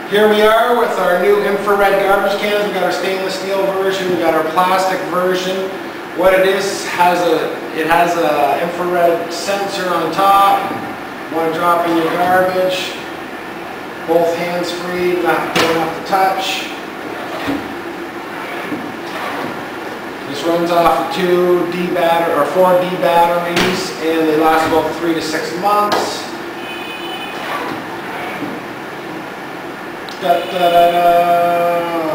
Here we are with our new infrared garbage cans. We've got our stainless steel version, we've got our plastic version. What it is, it has a infrared sensor on top. Want to drop in your garbage, both hands free, don't have to touch. This runs off of 4D batteries, and they last about 3 to 6 months. Da, da, da, da.